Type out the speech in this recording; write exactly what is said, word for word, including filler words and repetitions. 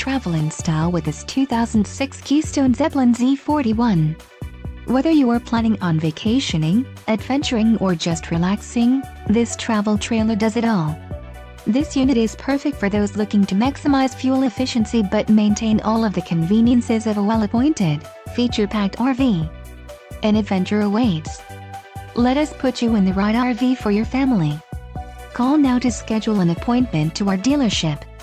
travel in style with this two thousand six Keystone Zepplin Z forty-one. Whether you are planning on vacationing, adventuring or just relaxing, this travel trailer does it all. This unit is perfect for those looking to maximize fuel efficiency but maintain all of the conveniences of a well-appointed, feature-packed R V. An adventure awaits. Let us put you in the right R V for your family. Call now to schedule an appointment to our dealership.